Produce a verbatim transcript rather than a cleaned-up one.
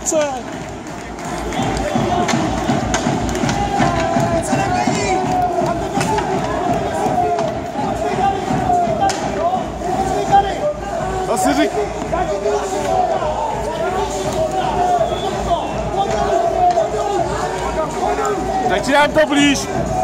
ruce. Zase řík. Tak ti dám to blíž.